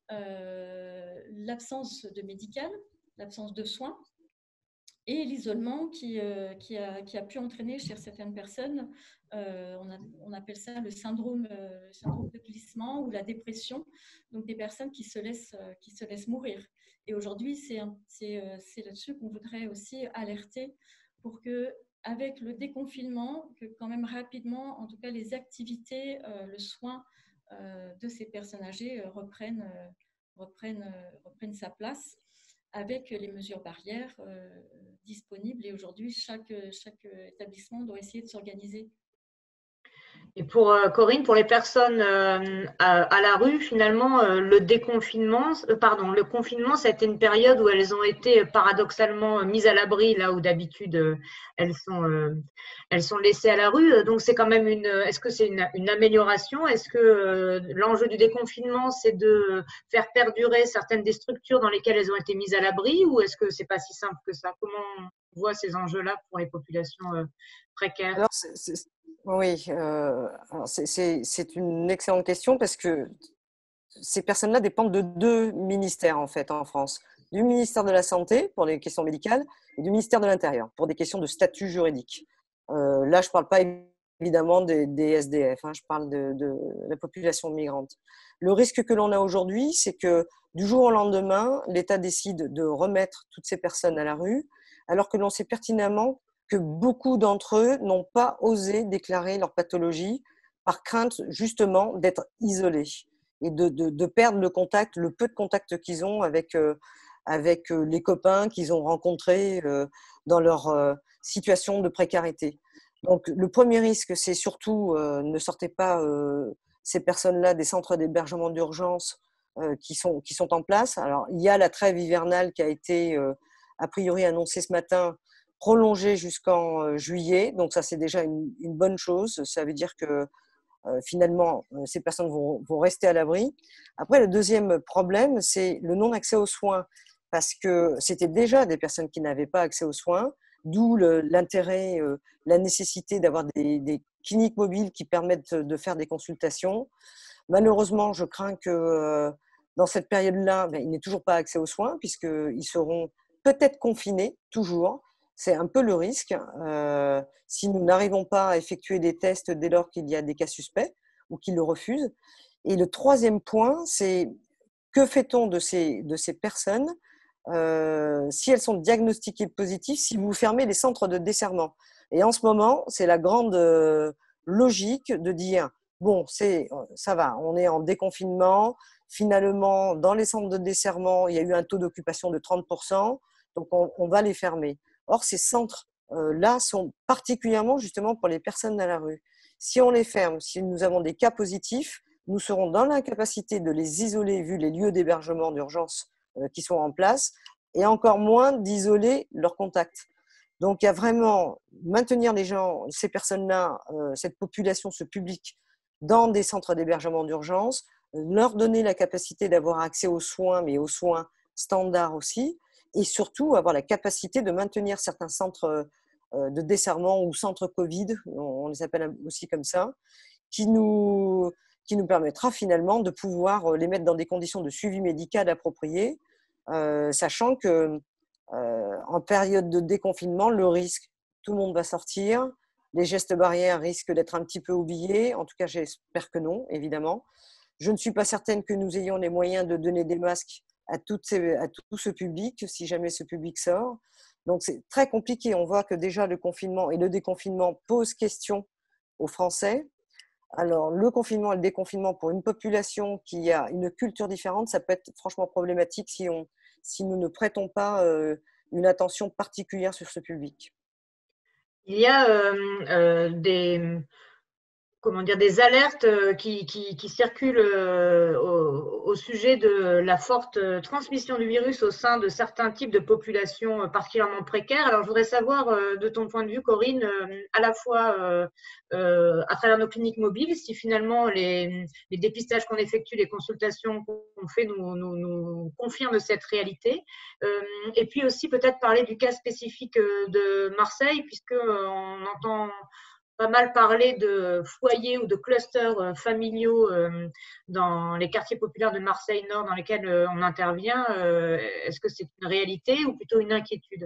Speaker 3: euh, l'absence de médical, l'absence de soins, et l'isolement qui, euh, qui, a, qui a pu entraîner chez certaines personnes, euh, on, a, on appelle ça le syndrome, euh, le syndrome de glissement ou la dépression, donc des personnes qui se laissent, euh, qui se laissent mourir. Et aujourd'hui, c'est, c'est, c'est là-dessus qu'on voudrait aussi alerter pour que, avec le déconfinement, que quand même rapidement, en tout cas les activités, euh, le soin euh, de ces personnes âgées euh, reprennent, euh, reprennent, euh, reprennent sa place avec les mesures barrières euh, disponibles. Et aujourd'hui, chaque, chaque établissement doit essayer de s'organiser.
Speaker 1: Et pour euh, Corinne, pour les personnes euh, à, à la rue, finalement, euh, le déconfinement, euh, pardon, le confinement, ça a été une période où elles ont été euh, paradoxalement mises à l'abri, là où d'habitude euh, elles sont, euh, elles sont laissées à la rue. Donc c'est quand même une. Est-ce que c'est une, une amélioration? Est-ce que euh, l'enjeu du déconfinement, c'est de faire perdurer certaines des structures dans lesquelles elles ont été mises à l'abri, ou est-ce que c'est pas si simple que ça? Comment on voit ces enjeux-là pour les populations euh, précaires?
Speaker 2: Alors, c'est, c'est, oui, euh, alors c'est, c'est, c'est une excellente question parce que ces personnes-là dépendent de deux ministères en fait en France, du ministère de la Santé pour les questions médicales et du ministère de l'Intérieur pour des questions de statut juridique. Euh, là, je ne parle pas évidemment des, des S D F, hein, je parle de, de la population migrante. Le risque que l'on a aujourd'hui, c'est que du jour au lendemain, l'État décide de remettre toutes ces personnes à la rue, alors que l'on sait pertinemment que beaucoup d'entre eux n'ont pas osé déclarer leur pathologie par crainte justement d'être isolés et de, de, de perdre le contact, le peu de contact qu'ils ont avec, euh, avec les copains qu'ils ont rencontrés euh, dans leur euh, situation de précarité. Donc le premier risque, c'est surtout euh, ne sortez pas euh, ces personnes-là des centres d'hébergement d'urgence euh, qui, sont, qui sont en place. Alors il y a la trêve hivernale qui a été euh, a priori annoncée ce matin, prolongée jusqu'en euh, juillet. Donc ça, c'est déjà une, une bonne chose. Ça veut dire que Euh, finalement, euh, ces personnes vont, vont rester à l'abri. Après, le deuxième problème, c'est le non-accès aux soins, parce que c'était déjà des personnes qui n'avaient pas accès aux soins, d'où l'intérêt, euh, la nécessité d'avoir des, des cliniques mobiles qui permettent de faire des consultations. Malheureusement, je crains que euh, dans cette période-là, ben, il n'y ait toujours pas accès aux soins, puisqu'ils seront peut-être confinés, toujours. C'est un peu le risque euh, si nous n'arrivons pas à effectuer des tests dès lors qu'il y a des cas suspects ou qu'ils le refusent. Et le troisième point, c'est que fait-on de ces, de ces personnes euh, si elles sont diagnostiquées positives, si vous fermez les centres de desserrement? Et en ce moment, c'est la grande euh, logique de dire, bon, c'est, ça va, on est en déconfinement, finalement, dans les centres de desserrement, il y a eu un taux d'occupation de trente pour cent, donc on, on va les fermer. Or, ces centres-là sont particulièrement justement pour les personnes à la rue. Si on les ferme, si nous avons des cas positifs, nous serons dans l'incapacité de les isoler vu les lieux d'hébergement d'urgence qui sont en place et encore moins d'isoler leurs contacts. Donc, il y a vraiment maintenir les gens, ces personnes-là, cette population, ce public dans des centres d'hébergement d'urgence, leur donner la capacité d'avoir accès aux soins, mais aux soins standards aussi, et surtout avoir la capacité de maintenir certains centres de desserrement ou centres Covid, on les appelle aussi comme ça, qui nous, qui nous permettra finalement de pouvoir les mettre dans des conditions de suivi médical appropriées, euh, sachant que euh, en période de déconfinement, le risque, tout le monde va sortir, les gestes barrières risquent d'être un petit peu oubliés, en tout cas j'espère que non, évidemment. Je ne suis pas certaine que nous ayons les moyens de donner des masques à, toutes ces, à tout ce public, si jamais ce public sort. Donc c'est très compliqué. On voit que déjà le confinement et le déconfinement posent question aux Français. Alors le confinement et le déconfinement pour une population qui a une culture différente, ça peut être franchement problématique si, on, si nous ne prêtons pas euh, une attention particulière sur ce public.
Speaker 1: Il y a euh, euh, des... comment dire, des alertes qui, qui, qui circulent au, au sujet de la forte transmission du virus au sein de certains types de populations particulièrement précaires. Alors, je voudrais savoir, de ton point de vue, Corinne, à la fois euh, à travers nos cliniques mobiles, si finalement les, les dépistages qu'on effectue, les consultations qu'on fait nous, nous, nous confirment cette réalité. Euh, et puis aussi peut-être parler du cas spécifique de Marseille, puisqu'on entend pas mal parlé de foyers ou de clusters familiaux dans les quartiers populaires de Marseille-Nord dans lesquels on intervient. Est-ce que c'est une réalité ou plutôt une inquiétude?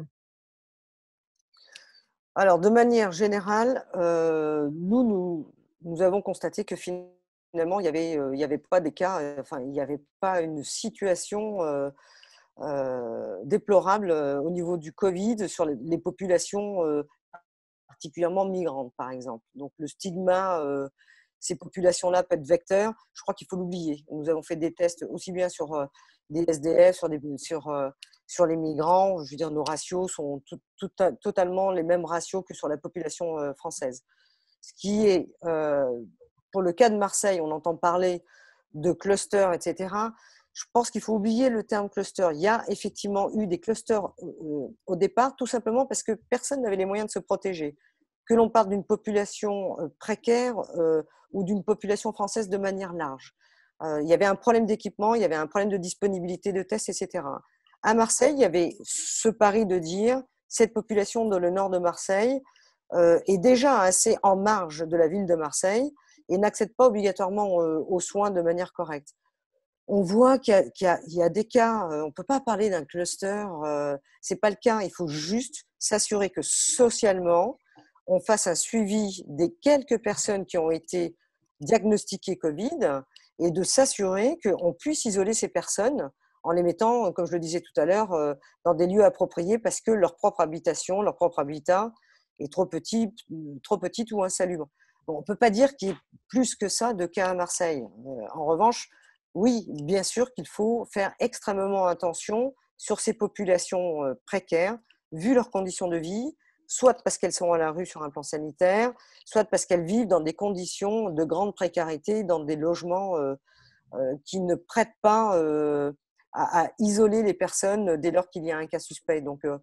Speaker 2: Alors, de manière générale, euh, nous, nous, nous avons constaté que finalement, il n'y avait, euh, il y avait pas des cas, euh, enfin, il n'y avait pas une situation euh, euh, déplorable euh, au niveau du Covid sur les, les populations euh, particulièrement migrantes, par exemple. Donc, le stigma, euh, ces populations-là peut être vecteur. Je crois qu'il faut l'oublier. Nous avons fait des tests aussi bien sur euh, des S D F, sur, des, sur, euh, sur les migrants. Je veux dire, nos ratios sont tout, tout, totalement les mêmes ratios que sur la population euh, française. Ce qui est euh, pour le cas de Marseille, on entend parler de clusters, et cetera. Je pense qu'il faut oublier le terme cluster. Il y a effectivement eu des clusters euh, au départ, tout simplement parce que personne n'avait les moyens de se protéger. Que l'on parle d'une population euh, précaire euh, ou d'une population française de manière large. Euh, il y avait un problème d'équipement, il y avait un problème de disponibilité de tests, et cetera. À Marseille, il y avait ce pari de dire cette population dans le nord de Marseille euh, est déjà assez en marge de la ville de Marseille et n'accède pas obligatoirement euh, aux soins de manière correcte. On voit qu'il y a, qu'il y a, il y a des cas, euh, on ne peut pas parler d'un cluster, euh, ce n'est pas le cas. Il faut juste s'assurer que socialement, on fasse un suivi des quelques personnes qui ont été diagnostiquées Covid et de s'assurer qu'on puisse isoler ces personnes en les mettant, comme je le disais tout à l'heure, euh, dans des lieux appropriés parce que leur propre habitation, leur propre habitat est trop petit, trop petite ou insalubre. Bon, on ne peut pas dire qu'il y ait plus que ça de cas à Marseille. Euh, en revanche, oui, bien sûr qu'il faut faire extrêmement attention sur ces populations précaires, vu leurs conditions de vie, soit parce qu'elles sont à la rue sur un plan sanitaire, soit parce qu'elles vivent dans des conditions de grande précarité, dans des logements euh, euh, qui ne prêtent pas euh, à, à isoler les personnes dès lors qu'il y a un cas suspect. Donc, euh,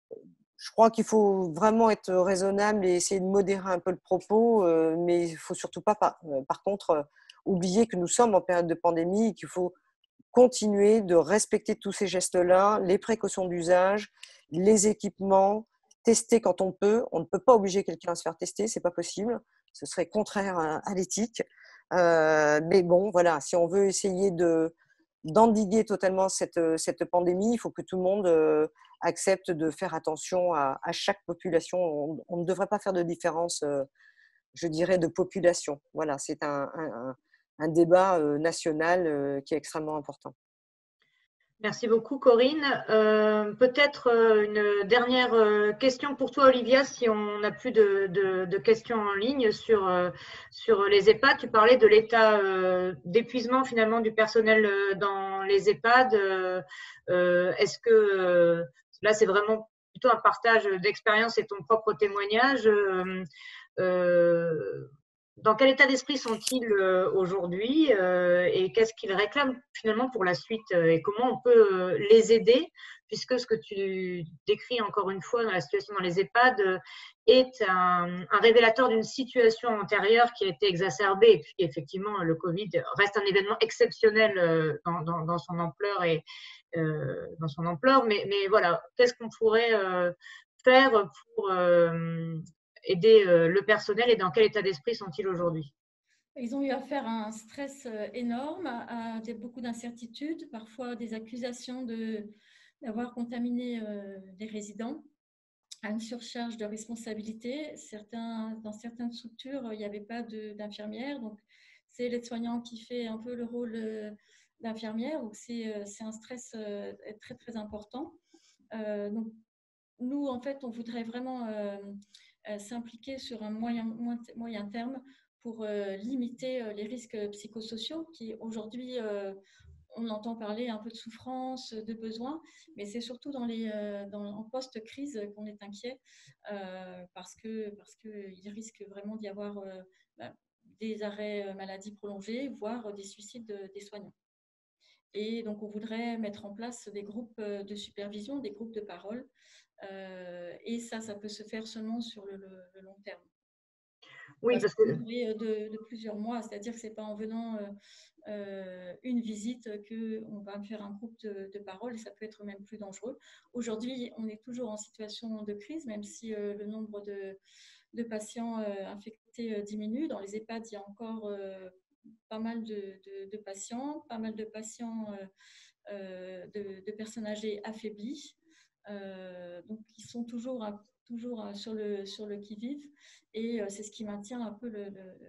Speaker 2: je crois qu'il faut vraiment être raisonnable et essayer de modérer un peu le propos, euh, mais il ne faut surtout pas, par, par contre, euh, oublier que nous sommes en période de pandémie et qu'il faut continuer de respecter tous ces gestes-là, les précautions d'usage, les équipements, tester quand on peut. On ne peut pas obliger quelqu'un à se faire tester, c'est pas possible. Ce serait contraire à, à l'éthique. Euh, mais bon, voilà, si on veut essayer de d'endiguer totalement cette, cette pandémie, il faut que tout le monde euh, accepte de faire attention à, à chaque population. On, on ne devrait pas faire de différence, euh, je dirais, de population. Voilà, c'est un, un, un débat euh, national euh, qui est extrêmement important.
Speaker 1: Merci beaucoup, Corinne. Euh, peut-être euh, une dernière euh, question pour toi, Olivia, si on n'a plus de, de, de questions en ligne sur, euh, sur les EHPAD. Tu parlais de l'état euh, d'épuisement finalement du personnel euh, dans les EHPAD. Euh, euh, est-ce que euh, là, c'est vraiment plutôt un partage d'expérience et ton propre témoignage euh, euh, Dans quel état d'esprit sont-ils euh, aujourd'hui euh, et qu'est-ce qu'ils réclament finalement pour la suite euh, et comment on peut euh, les aider puisque ce que tu décris encore une fois dans la situation dans les EHPAD euh, est un, un révélateur d'une situation antérieure qui a été exacerbée et puis effectivement le Covid reste un événement exceptionnel euh, dans, dans, dans son ampleur et euh, dans son ampleur mais, mais voilà qu'est-ce qu'on pourrait euh, faire pour euh, aider euh, le personnel et dans quel état d'esprit sont-ils aujourd'hui?
Speaker 3: Ils ont eu affaire à un stress énorme, à, des, beaucoup d'incertitudes, parfois des accusations de, d'avoir contaminé euh, des résidents, à une surcharge de responsabilité. Certains, dans certaines structures, il n'y avait pas de, d'infirmière, donc c'est l'aide-soignant qui fait un peu le rôle d'infirmière, donc c'est, c'est un stress très très important. Euh, donc nous, en fait, on voudrait vraiment euh, euh, s'impliquer sur un moyen, moyen terme pour euh, limiter euh, les risques psychosociaux qui, aujourd'hui, euh, on entend parler un peu de souffrance, de besoins, mais c'est surtout dans les, euh, dans, en post-crise qu'on est inquiet euh, parce que, parce qu'il risque vraiment d'y avoir euh, bah, des arrêts maladie prolongés, voire des suicides des soignants. Et donc, on voudrait mettre en place des groupes de supervision, des groupes de parole. Euh, et ça, ça peut se faire seulement sur le, le, le long terme.
Speaker 1: Oui, parce que
Speaker 3: de, de plusieurs mois, c'est-à-dire que ce n'est pas en venant euh, une visite qu'on va faire un groupe de, de parole et ça peut être même plus dangereux. Aujourd'hui, on est toujours en situation de crise, même si euh, le nombre de, de patients euh, infectés euh, diminue. Dans les EHPAD, il y a encore euh, pas mal de, de, de patients, pas mal de patients, euh, euh, de, de personnes âgées affaiblies. Euh, donc, ils sont toujours, toujours sur le, sur le qui-vive et euh, c'est ce qui maintient un peu le, le,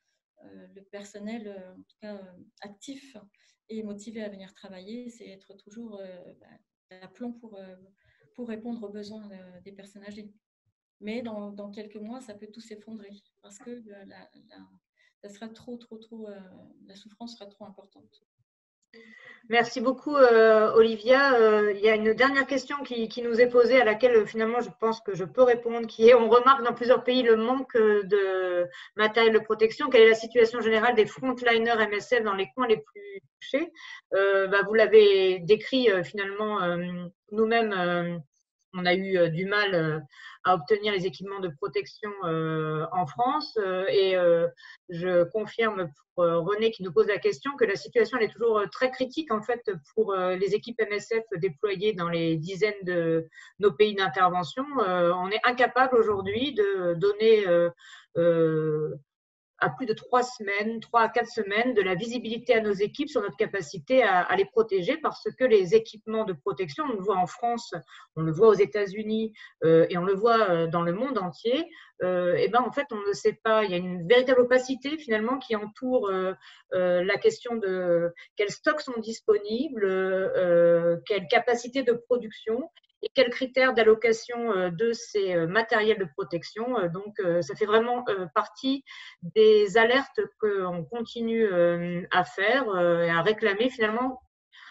Speaker 3: le personnel, en tout cas actif et motivé à venir travailler. C'est être toujours d'aplomb pour, pour répondre aux besoins des personnes âgées. Mais dans, dans quelques mois, ça peut tout s'effondrer parce que la, la, ça sera trop, trop, trop, la souffrance sera trop importante.
Speaker 1: Merci beaucoup, euh, Olivia. Euh, il y a une dernière question qui, qui nous est posée à laquelle finalement je pense que je peux répondre, qui est, on remarque dans plusieurs pays le manque de matériel de protection. Quelle est la situation générale des frontliners M S F dans les coins les plus touchés? euh, bah, Vous l'avez décrit euh, finalement, euh, nous-mêmes, euh, on a eu euh, du mal euh, à obtenir les équipements de protection euh, en France euh, et euh, je confirme pour euh, René qui nous pose la question que la situation elle est toujours euh, très critique en fait pour euh, les équipes M S F déployées dans les dizaines de nos pays d'intervention. Euh, on est incapable aujourd'hui de donner euh, euh, à plus de trois semaines, trois à quatre semaines, de la visibilité à nos équipes sur notre capacité à, à les protéger parce que les équipements de protection, on le voit en France, on le voit aux États-Unis euh, et on le voit euh, dans le monde entier, euh, et ben en fait on ne sait pas, il y a une véritable opacité finalement qui entoure euh, euh, la question de quels stocks sont disponibles, euh, quelle capacité de production et quels critères d'allocation de ces matériels de protection. Donc, ça fait vraiment partie des alertes qu'on continue à faire et à réclamer finalement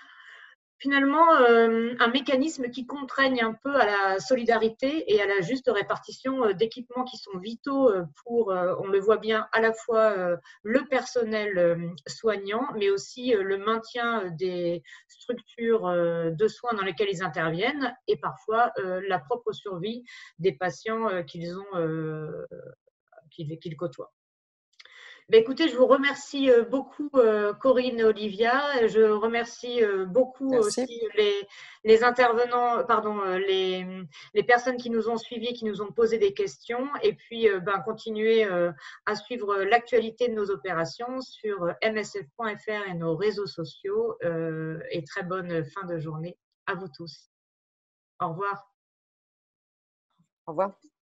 Speaker 1: finalement euh, un mécanisme qui contraigne un peu à la solidarité et à la juste répartition d'équipements qui sont vitaux pour, euh, on le voit bien, à la fois euh, le personnel euh, soignant, mais aussi euh, le maintien des structures euh, de soins dans lesquelles ils interviennent et parfois euh, la propre survie des patients euh, qu'ils ont, euh, qu'ils, qu'ils côtoient. Ben écoutez, je vous remercie beaucoup Corinne et Olivia. Je remercie beaucoup
Speaker 2: Merci.
Speaker 1: aussi les, les intervenants, pardon, les, les personnes qui nous ont suivis, qui nous ont posé des questions. Et puis, ben, continuer à suivre l'actualité de nos opérations sur M S F point F R et nos réseaux sociaux. Et très bonne fin de journée à vous tous. Au revoir.
Speaker 2: Au revoir.